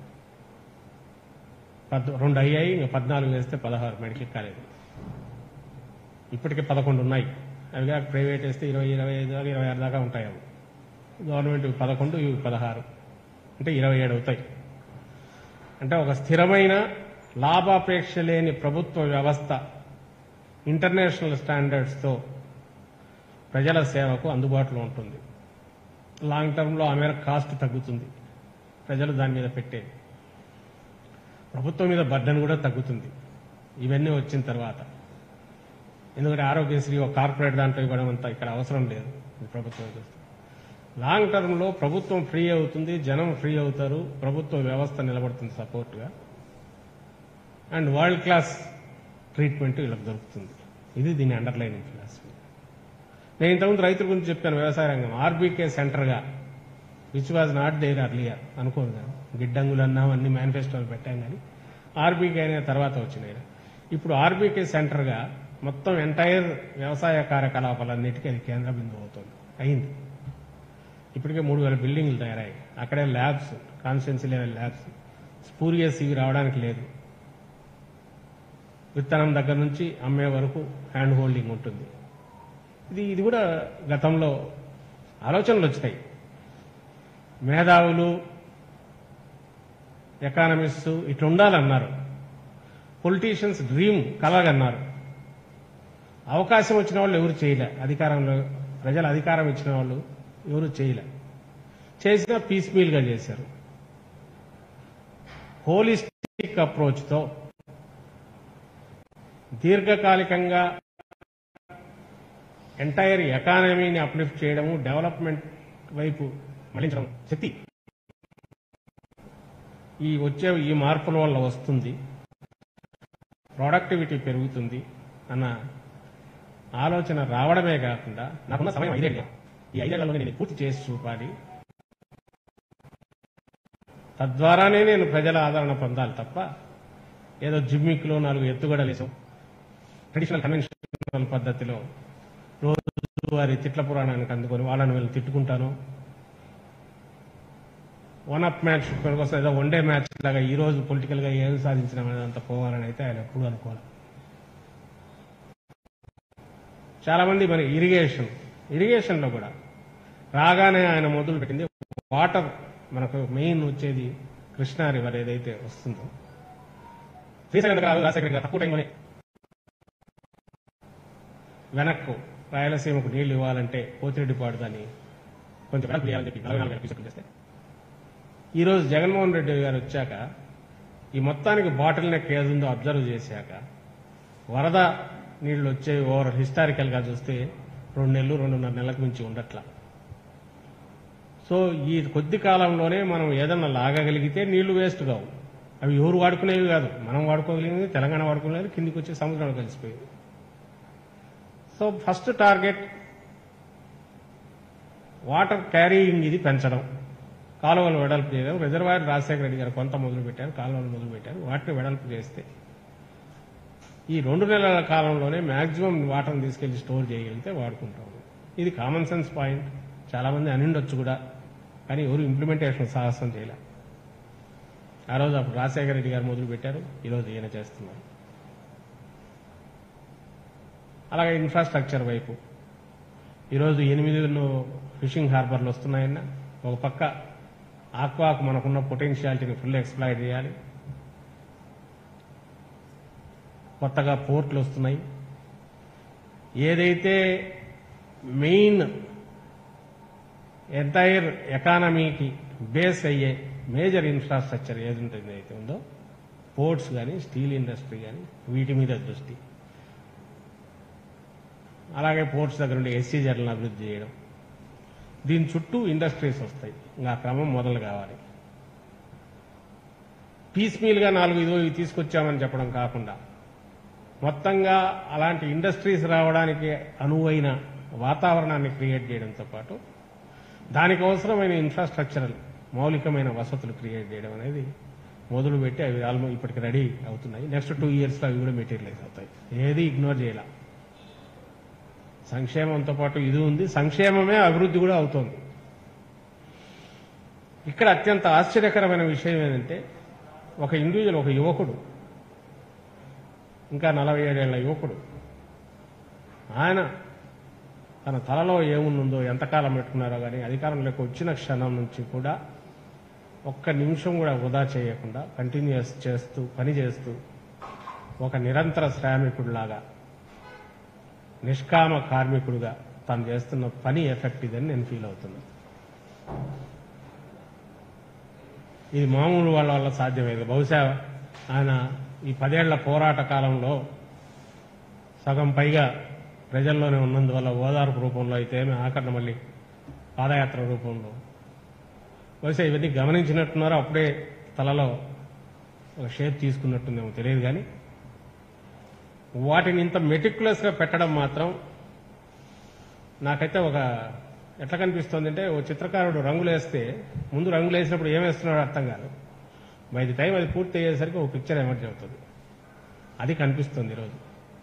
పద్ రెండు అయ్యాయి, ఇంకా పద్నాలుగు వేస్తే పదహారు మెడికల్ కాలేజీలు. ఇప్పటికే పదకొండు ఉన్నాయి. అవి కాక ప్రైవేట్ వేస్తే ఇరవై ఇరవై ఐదు దాకా ఇరవై ఆరు దాకా ఉంటాయి. అవి గవర్నమెంట్ పదకొండు, ఇవి పదహారు, అంటే ఇరవై ఏడు అవుతాయి. అంటే ఒక స్థిరమైన లాభాపేక్ష లేని ప్రభుత్వ వ్యవస్థ ఇంటర్నేషనల్ స్టాండర్డ్స్తో ప్రజల సేవకు అందుబాటులో ఉంటుంది. లాంగ్ టర్మ్లో ఆ మేర కాస్ట్ తగ్గుతుంది, ప్రజలు దాని మీద పెట్టేది, ప్రభుత్వం మీద బర్డెన్ కూడా తగ్గుతుంది. ఇవన్నీ వచ్చిన తర్వాత ఎందుకంటే ఆరోగ్యశ్రీ ఒక కార్పొరేట్ దాంట్లో ఇవ్వడం అంతా ఇక్కడ అవసరం లేదు. ప్రభుత్వం చూస్తే లాంగ్ టర్మ్లో ప్రభుత్వం ఫ్రీ అవుతుంది, జనం ఫ్రీ అవుతారు, ప్రభుత్వ వ్యవస్థ నిలబడుతుంది సపోర్ట్గా, అండ్ వరల్డ్ క్లాస్ ట్రీట్మెంట్ వీళ్ళకి దొరుకుతుంది. ఇది దీని అండర్లైనింగ్ ఫిలాసఫీ. నేను ఇంతకుముందు రైతుల గురించి చెప్పాను. వ్యవసాయ రంగం ఆర్బీకే సెంటర్గా, which was not there earlier అనుకోను కానీ, గిడ్డంగులు అన్నాం, అన్ని మేనిఫెస్టోలు పెట్టాం కానీ ఆర్బీకే అనే తర్వాత వచ్చినాయి. ఇప్పుడు ఆర్బీకే సెంటర్గా మొత్తం ఎంటైర్ వ్యవసాయ కార్యకలాపాలన్నిటికీ అది కేంద్ర బిందువు అవుతుంది, అయింది. ఇప్పటికే మూడు వేల బిల్డింగ్లు తయారయ్యాయి. అక్కడే labs, constituency level labs, spurious ఇవి రావడానికి లేదు. విత్తనం దగ్గర నుంచి అమ్మే వరకు హ్యాండ్ హోల్డింగ్ ఉంటుంది. ఇది ఇది కూడా గతంలో ఆలోచనలు వచ్చినాయి. మేధావులు, ఎకానమిస్టు ఇట్లా ఉండాలన్నారు. పొలిటీషియన్స్ డ్రీమ్ కలగన్నారు. అవకాశం వచ్చిన వాళ్ళు ఎవరు చేయలే. అధికారంలో ప్రజలు అధికారం ఇచ్చిన వాళ్ళు ఎవరు చేయలే. చేసినా పీస్ మీల్గా చేశారు. హోలిస్టిక్ అప్రోచ్తో దీర్ఘకాలికంగా ఎంటైర్ ఎకానమీని అప్లిఫ్ట్ చేయడము, డెవలప్మెంట్ వైపు మళ్లించడం శక్తి ఈ వచ్చే ఈ మార్పుల వల్ల వస్తుంది, ప్రొడక్టివిటీ పెరుగుతుంది అన్న ఆలోచన రావడమే కాకుండా నాకున్న సమయం ఐదేళ్ళే, ఈ ఐదేళ్లలో నేను పూర్తి చేసి చూపాలి, తద్వారానే నేను ప్రజల ఆదరణ పొందాలి తప్ప ఏదో జిమ్మిక్లో నాలుగు ఎత్తుగడలేసాం ట్రెడిషనల్ కన్వెన్షనల్ పద్ధతిలో రోజు వారి తిట్ల పురాణానికి అందుకొని వాళ్ళని వీళ్ళు తిట్టుకుంటాను, వన్ అప్ మ్యాచ్ కోసం ఏదో వన్ డే మ్యాచ్ లాగా ఈ రోజు పొలిటికల్ గా ఏం సాధించినామనేదంతా పోవాలని అయితే ఆయన ఎప్పుడు అనుకోవాలి. చాలా మంది మరి ఇరిగేషన్ ఇరిగేషన్ లో కూడా రాగానే ఆయన మొదలు పెట్టింది వాటర్. మనకు మెయిన్ వచ్చేది కృష్ణా రివర్ ఏదైతే వస్తుందో, తక్కువ టైంలోనే వెనక్కు రాయలసీమకు నీళ్లు ఇవ్వాలంటే పోతిరెడ్డిపాడు దాన్ని కొంచెం వెనక్కి చేయాలని చెప్పి నలభై నాలుగు ఎపిసోడ్లు చేస్తే, ఈరోజు జగన్మోహన్ రెడ్డి గారు వచ్చాక ఈ మొత్తానికి బాటిల్ నెక్ ఏదుందో అబ్జర్వ్ చేశాక వరద నీళ్లు వచ్చే ఓవర్ హిస్టారికల్ గా చూస్తే రెండు నెలలు రెండున్నర నెలలకు మించి ఉండట్లా. సో ఈ కొద్ది కాలంలోనే మనం ఏదన్నా లాగగలిగితే నీళ్లు వేస్ట్ కావు. అవి ఎవరు వాడుకునేవి కాదు, మనం వాడుకోగలిగింది, తెలంగాణ వాడుకునేది, కిందికి వచ్చి సముద్రంలో కలిసిపోయేది. So first target water carrying ఇది పెంచడం, కాలువలు వెడల్పు చేయడం. రిజర్వాయర్ రాజశేఖర రెడ్డి గారు కొంత మొదలు పెట్టారు, కాలువలు మొదలు పెట్టారు. వాటిని వెడల్పు చేస్తే ఈ రెండు నెలల కాలంలోనే మ్యాక్సిమం వాటర్ని తీసుకెళ్లి స్టోర్ చేయగలిగితే వాడుకుంటాం. ఇది కామన్ సెన్స్ పాయింట్, చాలా మంది అనిండొచ్చు కూడా, కానీ ఎవరు ఇంప్లిమెంటేషన్ సాహసం చేయలే. ఆ రోజు అప్పుడు రాజశేఖర రెడ్డి గారు మొదలు పెట్టారు, ఈరోజు ఈయన చేస్తున్నారు. అలాగే ఇన్ఫ్రాస్ట్రక్చర్ వైపు ఈరోజు ఎనిమిది ఫిషింగ్ హార్బర్లు వస్తున్నాయన్న. ఒక పక్క ఆక్వాకు మనకున్న పొటెన్షియాలిటీని ఫుల్ ఎక్స్ప్లాయిట్ చేయాలి. కొత్తగా పోర్ట్లు వస్తున్నాయి. ఏదైతే మెయిన్ ఎంటైర్ ఎకానమీకి బేస్ అయ్యే మేజర్ ఇన్ఫ్రాస్ట్రక్చర్ ఏది ఉంటుంది అయితే ఉందో, పోర్ట్స్ కానీ స్టీల్ ఇండస్ట్రీ కానీ, వీటి మీద దృష్టి. అలాగే పోర్ట్స్ దగ్గర ఉండే ఎస్సీజర్లను అభివృద్ధి చేయడం. దీని చుట్టూ ఇండస్ట్రీస్ వస్తాయి. ఇంకా క్రమం మొదలు కావాలి. పీస్ మీల్గా నాలుగు ఇదో ఇవి తీసుకొచ్చామని చెప్పడం కాకుండా మొత్తంగా అలాంటి ఇండస్ట్రీస్ రావడానికి అనువైన వాతావరణాన్ని క్రియేట్ చేయడంతో పాటు దానికి అవసరమైన ఇన్ఫ్రాస్ట్రక్చరల్ మౌలికమైన వసతులు క్రియేట్ చేయడం అనేది మొదలుపెట్టి అవి ఆల్మో ఇప్పటికి రెడీ అవుతున్నాయి. నెక్స్ట్ టూ ఇయర్స్లో అవి కూడా మెటీరియలైజ్ అవుతాయి. ఏది ఇగ్నోర్ చేయాల. సంక్షేమంతో పాటు ఇది ఉంది, సంక్షేమమే అభివృద్ధి కూడా అవుతోంది. ఇక్కడ అత్యంత ఆశ్చర్యకరమైన విషయం ఏంటంటే, ఒక ఇండివిజువల్, ఒక యువకుడు, ఇంకా నలభై ఏడేళ్ల యువకుడు, ఆయన తన తలలో ఏముందో, ఎంతకాలం పెట్టుకున్నారో కానీ అధికారంలోకి వచ్చిన క్షణం నుంచి కూడా ఒక్క నిమిషం కూడా వృధా చేయకుండా కంటిన్యూస్ చేస్తూ పని చేస్తూ ఒక నిరంతర శ్రామికుడిలాగా, నిష్కామ కార్మికుడిగా తను చేస్తున్న పని ఎఫెక్ట్ ఇదని నేను ఫీల్ అవుతున్నాను. ఇది మామూలు వాళ్ళ వల్ల సాధ్యమేది. బహుశా ఆయన ఈ పదేళ్ల పోరాట కాలంలో సగం పైగా ప్రజల్లోనే ఉన్నందువల్ల ఓదార్పు రూపంలో అయితే ఆఖరణ మళ్ళీ పాదయాత్ర రూపంలో బహుశా ఇవన్నీ గమనించినట్టున్నారో అప్పుడే తలలో ఒక షేప్ తీసుకున్నట్టుందేమో తెలియదు. కానీ వాటిని ఇంత మెటిక్యులస్ గా పెట్టడం మాత్రం నాకైతే ఒక ఎట్లా కనిపిస్తుంది అంటే, ఓ చిత్రకారుడు రంగులు వేస్తే ముందు రంగులు వేసినప్పుడు ఏం వేస్తున్నాడో అర్థం కాదు. బై ది టైం అది పూర్తి అయ్యేసరికి ఒక పిక్చర్ ఎమర్జ్ అవుతుంది. అది కనిపిస్తుంది ఈరోజు.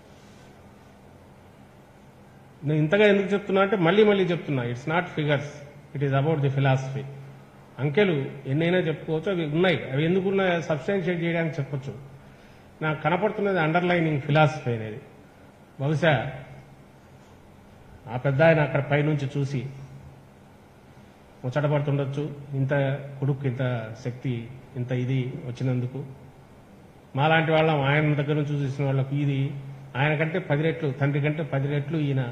నేను ఇంతగా ఎందుకు చెప్తున్నా అంటే, మళ్ళీ మళ్ళీ చెప్తున్నా, it's not figures, it is about the philosophy. అంకెలు ఎన్నైనా చెప్పుకోవచ్చు, అవి ఉన్నాయి. అవి ఎందుకున్నాయో సబ్స్టాన్షియేట్ చేయడానికి చెప్పొచ్చు. నాకు కనపడుతున్నది అండర్లైనింగ్ ఫిలాసఫీ అనేది. బహుశా ఆ పెద్ద ఆయన అక్కడ పైనుంచి చూసి ముచ్చటపడుతుండొచ్చు, ఇంత కొడుకు ఇంత శక్తి, ఇంత ఇది వచ్చినందుకు. మాలాంటి వాళ్ళం ఆయన దగ్గర నుంచి చూసిన వాళ్ళకు ఇది ఆయన కంటే పది రెట్లు, తండ్రి కంటే పది రెట్లు ఈయన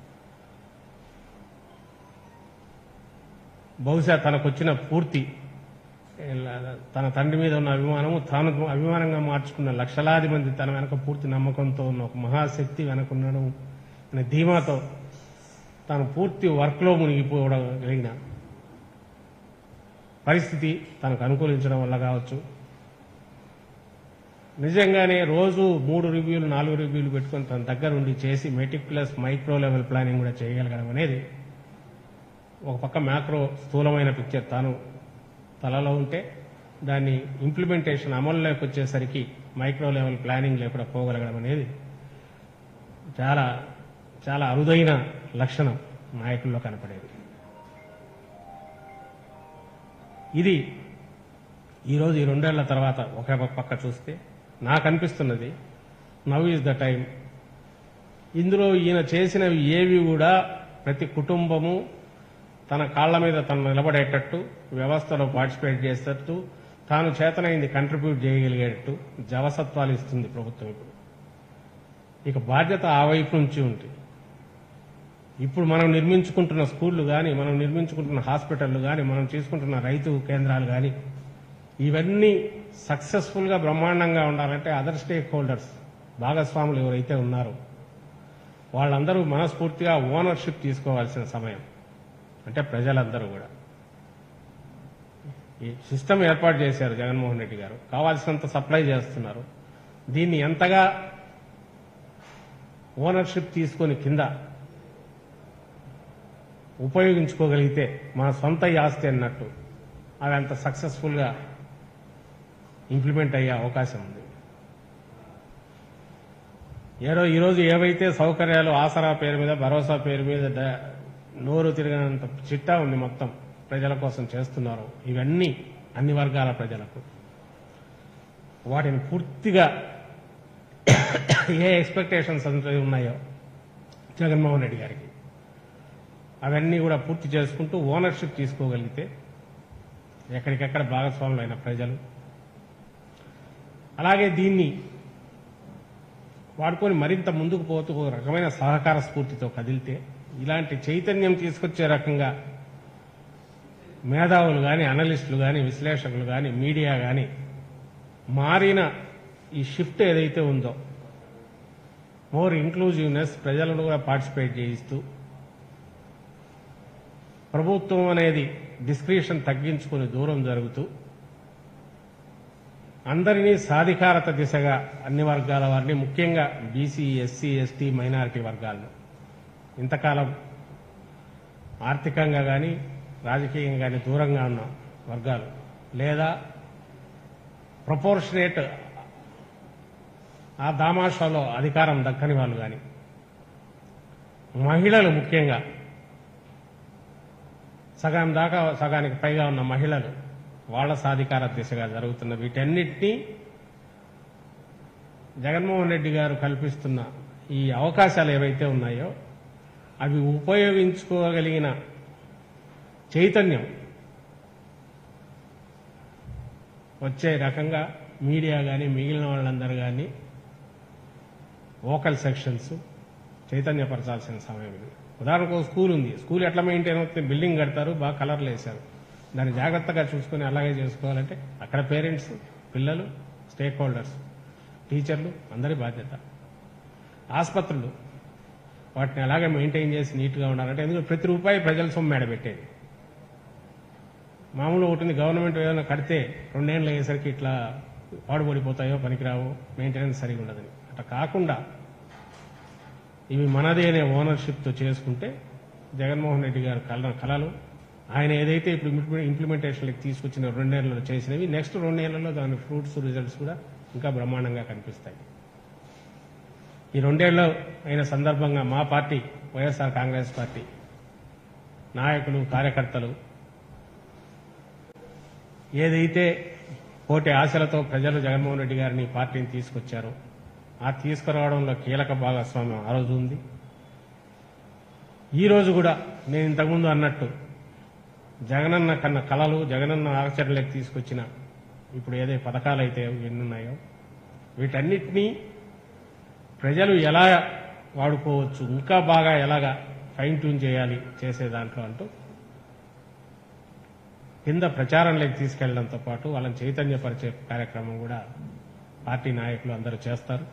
బహుశా తనకొచ్చిన పూర్తి తన తండ్రి మీద ఉన్న అభిమానము తాను అభిమానంగా మార్చుకున్న లక్షలాది మంది తన వెనక పూర్తి నమ్మకంతో ఉన్న ఒక మహాశక్తి వెనకున్నడం అనే ధీమాతో తాను పూర్తి వర్క్లో మునిగిపోవడం కలిగిన పరిస్థితి తనకు అనుకూలించడం వల్ల కావచ్చు. నిజంగానే రోజు మూడు రివ్యూలు నాలుగు రివ్యూలు పెట్టుకుని తన దగ్గర ఉండి చేసి మెటిక్యులస్ మైక్రో లెవెల్ ప్లానింగ్ కూడా చేయగలగడం అనేది ఒక పక్క మ్యాక్రో స్థూలమైన పిక్చర్ తాను తలలో ఉంటే, దాన్ని ఇంప్లిమెంటేషన్ అమల్లోకి వచ్చేసరికి మైక్రో లెవెల్ ప్లానింగ్ లేకుండా పోగలగడం అనేది చాలా చాలా అరుదైన లక్షణం నాయకుల్లో కనపడేది. ఇది ఈరోజు ఈ రెండేళ్ల తర్వాత ఒక పక్క చూస్తే నాకు అనిపిస్తున్నది, నవ్ ఈజ్ ద టైం. ఇందులో ఈయన చేసినవి ఏవి కూడా ప్రతి కుటుంబము తన కాళ్ల మీద తను నిలబడేటట్టు, వ్యవస్థలో పార్టిసిపేట్ చేసేటట్టు, తాను చేతనైంది కంట్రిబ్యూట్ చేయగలిగేటట్టు జవసత్వాలు ఇస్తుంది ప్రభుత్వం. ఇప్పుడు ఇక బాధ్యత ఆ వైపు నుంచి ఉంటుంది. ఇప్పుడు మనం నిర్మించుకుంటున్న స్కూళ్లు కానీ, మనం నిర్మించుకుంటున్న హాస్పిటళ్లు కానీ, మనం చేసుకుంటున్న రైతు కేంద్రాలు కానీ, ఇవన్నీ సక్సెస్ఫుల్ గా బ్రహ్మాండంగా ఉండాలంటే అదర్ స్టేక్ హోల్డర్స్, భాగస్వాములు ఎవరైతే ఉన్నారో వాళ్ళందరూ మనస్ఫూర్తిగా ఓనర్షిప్ తీసుకోవాల్సిన సమయం. అంటే ప్రజలందరూ కూడా ఈ సిస్టమ్ ఏర్పాటు చేశారు జగన్మోహన్ రెడ్డి గారు. కావాల్సినంత సప్లై చేస్తున్నారు. దీన్ని ఎంతగా ఓనర్షిప్ తీసుకొని కింద ఉపయోగించుకోగలిగితే మా సొంత ఆస్తి అన్నట్టు అవి అంత సక్సెస్ఫుల్గా ఇంప్లిమెంట్ అయ్యే అవకాశం ఉంది. ఏదో ఈరోజు ఏవైతే సౌకర్యాలు ఆసరా పేరు మీద, భరోసా పేరు మీద నోరు తిరగనంత చిట్టా ఉంది మొత్తం ప్రజల కోసం చేస్తున్నారు. ఇవన్నీ అన్ని వర్గాల ప్రజలకు. వాటిని పూర్తిగా ఏ ఎక్స్పెక్టేషన్స్ అంతా ఉన్నాయో జగన్మోహన్ రెడ్డి గారికి అవన్నీ కూడా పూర్తి చేసుకుంటూ ఓనర్షిప్ తీసుకోగలిగితే ఎక్కడికెక్కడ భాగస్వాములైన ప్రజలు, అలాగే దీన్ని వాడుకొని మరింత ముందుకు పోతూ ఒక రకమైన సహకార స్ఫూర్తితో కదిలితే ఇలాంటి చైతన్యం తీసుకొచ్చే రకంగా మేధావులు కానీ, అనలిస్టులు కానీ, విశ్లేషకులు కానీ, మీడియా కానీ మారిన ఈ షిఫ్ట్ ఏదైతే ఉందో మోర్ ఇంక్లూజివ్నెస్, ప్రజలను కూడా పార్టిసిపేట్ చేయిస్తూ ప్రభుత్వం అనేది డిస్క్రిషన్ తగ్గించుకుని దూరం జరుగుతూ అందరినీ సాధికారత దిశగా అన్ని వర్గాల వారిని, ముఖ్యంగా బీసీ, ఎస్సీ, ఎస్టీ, మైనారిటీ వర్గాలను ఇంతకాలం ఆర్థికంగా కానీ రాజకీయంగా కానీ దూరంగా ఉన్న వర్గాలు, లేదా ప్రపోర్షనేట్ ఆ దామాషాలో అధికారం దక్కని వాళ్ళు కానీ, మహిళలు ముఖ్యంగా సగం దాకా సగానికి పైగా ఉన్న మహిళలు, వాళ్ల సాధికార దిశగా జరుగుతున్న వీటన్నిటినీ జగన్మోహన్ రెడ్డి గారు కల్పిస్తున్న ఈ అవకాశాలు ఏవైతే ఉన్నాయో అవి ఉపయోగించుకోగలిగిన చైతన్యం వచ్చే రకంగా మీడియా కానీ, మిగిలిన వాళ్ళందరూ కానీ వోకల్ సెక్షన్స్ చైతన్యపరచాల్సిన సమయం ఇది. ఉదాహరణకు స్కూల్ ఉంది. స్కూల్ ఎట్లా మెయింటైన్ అవుతుంది? బిల్డింగ్ కడతారు, బాగా కలర్లు వేశారు. దాన్ని జాగ్రత్తగా చూసుకుని అలాగే చేసుకోవాలంటే అక్కడ పేరెంట్స్, పిల్లలు, స్టేక్ హోల్డర్స్, టీచర్లు అందరి బాధ్యత. ఆసుపత్రులు వాటిని అలాగే మెయింటైన్ చేసి నీట్గా ఉండాలంటే, ఎందుకంటే ప్రతి రూపాయి ప్రజల సొమ్ము మేడబెట్టేది. మామూలు ఒకటి గవర్నమెంట్ ఏదైనా కడితే రెండేళ్ళు అయ్యేసరికి ఇట్లా పాడుపడిపోతాయో, పనికిరావో, మెయింటెనెన్స్ సరిగా ఉండదని. అట్లా కాకుండా ఇవి మనదే అనే ఓనర్షిప్తో చేసుకుంటే జగన్మోహన్ రెడ్డి గారు కల కళలు ఆయన ఏదైతే ఇప్పుడు ఇంప్లిమెంటేషన్కి తీసుకొచ్చిన రెండేళ్లలో చేసినవి నెక్స్ట్ రెండేళ్లలో దాని ఫ్రూట్స్, రిజల్ట్స్ కూడా ఇంకా బ్రహ్మాండంగా కనిపిస్తాయి. ఈ రెండేళ్లు అయిన సందర్భంగా మా పార్టీ, వైఎస్ఆర్ కాంగ్రెస్ పార్టీ నాయకులు, కార్యకర్తలు ఏదైతే కోటి ఆశలతో ప్రజలు జగన్మోహన్ రెడ్డి గారిని పార్టీని తీసుకొచ్చారో ఆ తీసుకురావడంలో కీలక భాగస్వామ్యం ఆ రోజు ఉంది. ఈ రోజు కూడా నేను ఇంతకుముందు అన్నట్టు జగనన్న కన్న కళలు, జగనన్న ఆచరణలోకి తీసుకొచ్చిన ఇప్పుడు ఏదే పథకాలు అయితే ఎన్నున్నాయో వీటన్నిటినీ ప్రజలు ఎలా వాడుకోవచ్చు, ఇంకా బాగా ఎలాగా ఫైన్ ట్యూన్ చేయాలి చేసే దాంట్లో అంటూ కింద ప్రచారంలోకి తీసుకెళ్లడంతో పాటు వాళ్ళని చైతన్యపరిచే కార్యక్రమం కూడా పార్టీ నాయకులు అందరూ చేస్తారు.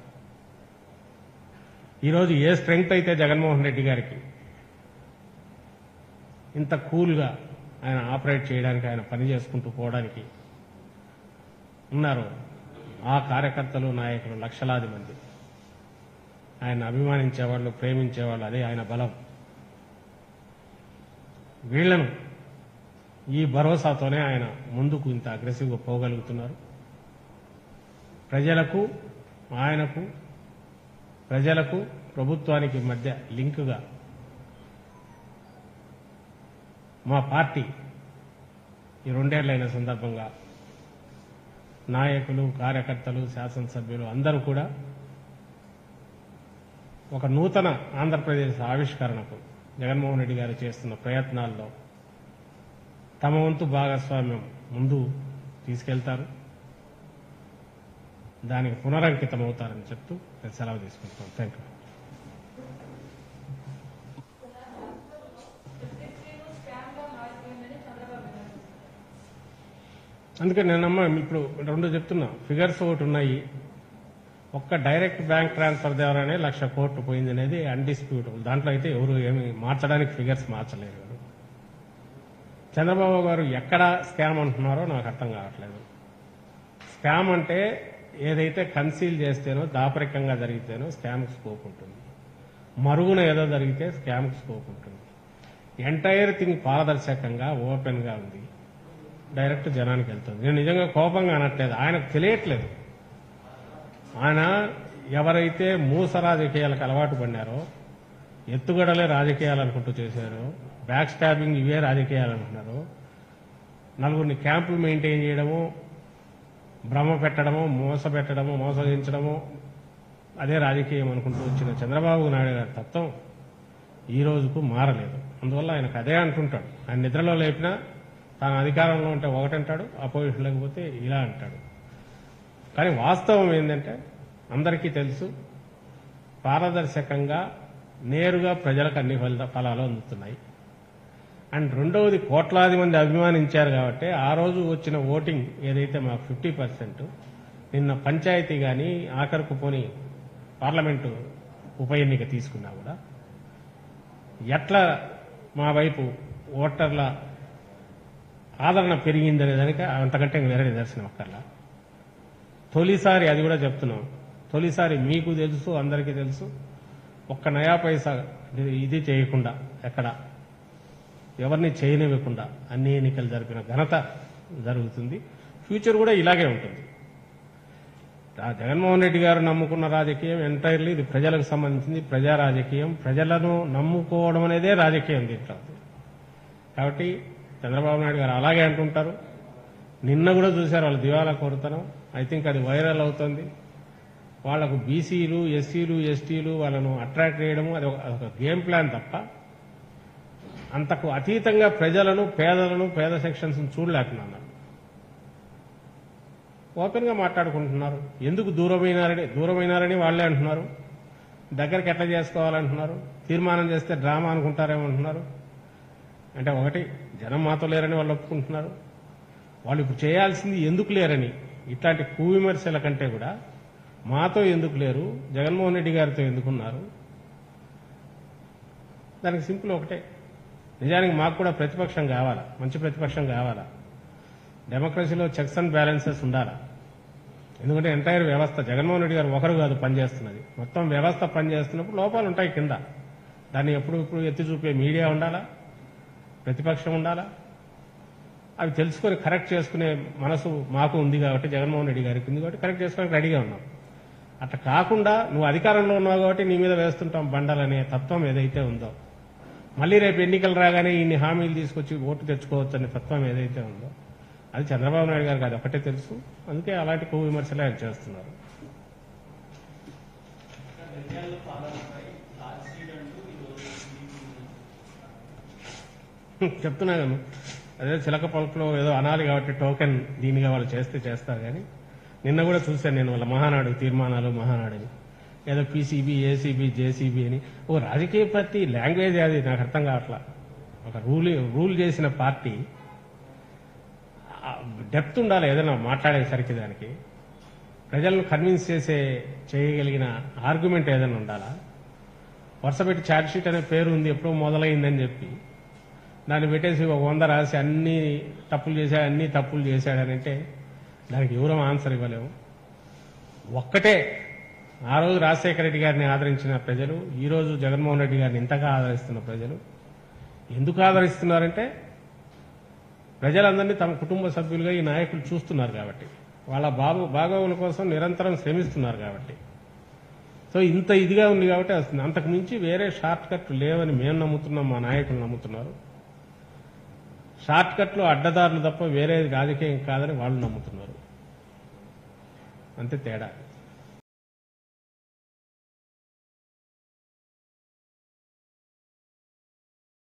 ఈరోజు ఏ స్ట్రెంగ్త్ అయితే జగన్మోహన్ రెడ్డి గారికి ఇంత కూల్గా ఆయన ఆపరేట్ చేయడానికి, ఆయన పని చేసుకుంటూ పోవడానికి ఉన్నారు ఆ కార్యకర్తలు, నాయకులు లక్షలాది మంది ఆయన అభిమానించేవాళ్ళు, ప్రేమించేవాళ్ళు. అదే ఆయన బలం. వీళ్లను ఈ భరోసాతోనే ఆయన ముందుకు ఇంత అగ్రెసివ్గా పోగలుగుతున్నారు. ప్రజలకు, ఆయనకు, ప్రజలకు, ప్రభుత్వానికి మధ్య లింకుగా మా పార్టీ ఈ రెండేళ్లైన సందర్భంగా నాయకులు, కార్యకర్తలు, శాసనసభ్యులు అందరూ కూడా ఒక నూతన ఆంధ్రప్రదేశ్ ఆవిష్కరణకు జగన్మోహన్ రెడ్డి గారు చేస్తున్న ప్రయత్నాల్లో తమ వంతు భాగస్వామ్యం ముందు తీసుకెళ్తారు. దానికి పునరంకితం అవుతారని చెప్తూ నేను సెలవు తీసుకుంటాను. Thank you. అందుకే నేనమ్మా ఇప్పుడు రెండు చెప్తున్నా. ఫిగర్స్ ఒకటి ఉన్నాయి. ఒక్క డైరెక్ట్ బ్యాంక్ ట్రాన్స్ఫర్ ద్వారానే లక్ష కోట్లు పోయింది అనేది అన్డిస్ప్యూటబుల్. దాంట్లో అయితే ఎవరు ఏమి మార్చడానికి ఫిగర్స్ మార్చలేరు. చంద్రబాబు గారు ఎక్కడ స్కామ్ అంటున్నారో నాకు అర్థం కావట్లేదు. స్కామ్ అంటే ఏదైతే కన్సీల్ చేస్తేనో దాపరికంగా జరిగితేనో స్కామ్కి స్కోప్ ఉంటుంది. మరుగున ఏదో జరిగితే స్కామ్కి స్కోప్ ఉంటుంది. ఎంటైర్ థింగ్ పారదర్శకంగా ఓపెన్గా ఉంది, డైరెక్ట్ జనానికి వెళ్తుంది. నేను నిజంగా కోపంగా అనట్లేదు, ఆయనకు తెలియట్లేదు. ఆయన ఎవరైతే మూస రాజకీయాలకు అలవాటు పడినారో, ఎత్తుగడలే రాజకీయాలు అనుకుంటూ చేశారో, బ్యాక్ స్టాబింగ్ ఇవే రాజకీయాలు అనుకున్నారో, నలుగురిని క్యాంపులు మెయింటైన్ చేయడము, భ్రమ పెట్టడము, మోస పెట్టడము, మోసగించడము అదే రాజకీయం అనుకుంటూ వచ్చిన చంద్రబాబు నాయుడు గారి తత్వం ఈ రోజుకు మారలేదు. అందువల్ల ఆయనకు అదే అంటుంటాడు. ఆయన నిద్రలో లేపినా తాను అధికారంలో ఉంటే ఒకటంటాడు, అపోజిషన్ లేకపోతే ఇలా అంటాడు. కానీ వాస్తవం ఏంటంటే అందరికీ తెలుసు, పారదర్శకంగా నేరుగా ప్రజలకు అన్ని ఫలాలు అందుతున్నాయి. అండ్ రెండవది, కోట్లాది మంది అభిమానించారు కాబట్టి ఆ రోజు వచ్చిన ఓటింగ్ ఏదైతే మాకు ఫిఫ్టీ పర్సెంట్ నిన్న పంచాయతీ కానీ ఆఖరుకు పోని పార్లమెంటు ఉప ఎన్నిక తీసుకున్నా కూడా ఎట్లా మా వైపు ఓటర్ల ఆదరణ పెరిగిందనే దానికి అంతకంటే వేరే నిదర్శనం అక్కర్లా. తొలిసారి, అది కూడా చెప్తున్నాం, తొలిసారి మీకు తెలుసు, అందరికీ తెలుసు, ఒక్క నయా పైసా ఇది చేయకుండా, ఎక్కడ ఎవరిని చేయనివ్వకుండా అన్ని ఎన్నికలు జరిపిన ఘనత జరుగుతుంది. ఫ్యూచర్ కూడా ఇలాగే ఉంటుంది. జగన్మోహన్ రెడ్డి గారు నమ్ముకున్న రాజకీయం ఎంటైర్లీ ఇది ప్రజలకు సంబంధించింది, ప్రజా రాజకీయం. ప్రజలను నమ్ముకోవడం అనేదే రాజకీయం దీంట్లో. కాబట్టి చంద్రబాబు నాయుడు గారు అలాగే అంటుంటారు. నిన్న కూడా చూశారు వాళ్ళు దివాలా కోరుతనం. ఐ థింక్ అది వైరల్ అవుతుంది. వాళ్లకు బీసీలు, ఎస్సీలు, ఎస్టీలు వాళ్ళను అట్రాక్ట్ చేయడము అది ఒక గేమ్ ప్లాన్ తప్ప అంతకు అతీతంగా ప్రజలను, పేదలను, పేద సెక్షన్స్ చూడలేకున్నారు. ఓపెన్ గా మాట్లాడుకుంటున్నారు. ఎందుకు దూరమైనారని దూరమైనారని వాళ్లే అంటున్నారు. దగ్గరికి ఎట్లా చేసుకోవాలంటున్నారు. తీర్మానం చేస్తే డ్రామా అనుకుంటారేమంటున్నారు. అంటే ఒకటి, జనం మాతో లేరని వాళ్ళు ఒప్పుకుంటున్నారు. వాళ్ళు ఇప్పుడు చేయాల్సింది ఎందుకు లేరని, ఇట్లాంటి కువిమర్శల కంటే కూడా మాతో ఎందుకు లేరు, జగన్మోహన్ రెడ్డి గారితో ఎందుకున్నారు, దానికి సింపుల్ ఒకటే. నిజానికి మాకు కూడా ప్రతిపక్షం కావాలా, మంచి ప్రతిపక్షం కావాలా. డెమోక్రసీలో చెక్స్ అండ్ బ్యాలెన్సెస్ ఉండాలా. ఎందుకంటే ఎంటైర్ వ్యవస్థ, జగన్మోహన్ రెడ్డి గారు ఒకరు కాదు పనిచేస్తున్నది, మొత్తం వ్యవస్థ పనిచేస్తున్నప్పుడు లోపాలు ఉంటాయి కింద. దాన్ని ఎప్పుడు ఇప్పుడు ఎత్తి చూపే మీడియా ఉండాలా, ప్రతిపక్షం ఉండాలా. అవి తెలుసుకొని కరెక్ట్ చేసుకునే మనసు మాకు ఉంది కాబట్టి, జగన్మోహన్ రెడ్డి గారికి ఉంది కాబట్టి కరెక్ట్ చేసుకోవడానికి రెడీగా ఉన్నాం. అట్లా కాకుండా నువ్వు అధికారంలో ఉన్నావు కాబట్టి నీ మీద వేస్తుంటాం బండలనే తత్వం ఏదైతే ఉందో, మళ్లీ రేపు ఎన్నికలు రాగానే ఇన్ని హామీలు తీసుకొచ్చి ఓటు తెచ్చుకోవచ్చు అనే తత్వం ఏదైతే ఉందో, అది చంద్రబాబు నాయుడు గారికి అది ఒకటే తెలుసు. అందుకే అలాంటి కో విమర్శలు ఆయన చేస్తున్నారు. చెప్తున్నా కదా, అదే చిలక పలుపులో ఏదో అనాలి కాబట్టి టోకెన్ దీనిగా వాళ్ళు చేస్తే చేస్తారు. కానీ నిన్న కూడా చూశాను నేను వాళ్ళ మహానాడు తీర్మానాలు, మహానాడుని ఏదో పీసీబీ, ఏసీబీ, జేసీబీ అని ఓ రాజకీయ పార్టీ లాంగ్వేజ్ అది నాకు అర్థం కావట్లా. ఒక రూల్ రూల్ చేసిన పార్టీ డెప్త్ ఉండాలి ఏదైనా మాట్లాడేసరికి, దానికి ప్రజలను కన్విన్స్ చేసే చేయగలిగిన ఆర్గ్యుమెంట్ ఏదైనా ఉండాలా. వరుసపెట్టి ఛార్జ్ షీట్ అనే పేరు ఉంది, ఎప్పుడో మొదలైందని చెప్పి దాన్ని పెట్టేసి ఒక వంద రాసి అన్ని తప్పులు చేశాడు, అన్ని తప్పులు చేశాడనంటే దానికి ఎవరూ ఆన్సర్ ఇవ్వలేము. ఒక్కటే, ఆ రోజు రాజశేఖర రెడ్డి గారిని ఆదరించిన ప్రజలు ఈ రోజు జగన్మోహన్ రెడ్డి గారిని ఇంతగా ఆదరిస్తున్న ప్రజలు ఎందుకు ఆదరిస్తున్నారంటే ప్రజలందరినీ తమ కుటుంబ సభ్యులుగా ఈ నాయకులు చూస్తున్నారు కాబట్టి, వాళ్ళ బాబు బాగోగుల కోసం నిరంతరం శ్రమిస్తున్నారు కాబట్టి. సో ఇంత ఇదిగా ఉంది కాబట్టి వస్తుంది. అంతకు మించి వేరే షార్ట్ కట్లు లేవని మేము నమ్ముతున్నాం, మా నాయకులు నమ్ముతున్నారు. షార్ట్ కట్లు అడ్డదారులు తప్ప వేరే రాజకీయం కాదని వాళ్ళు నమ్ముతున్నారు. అంతే తేడా.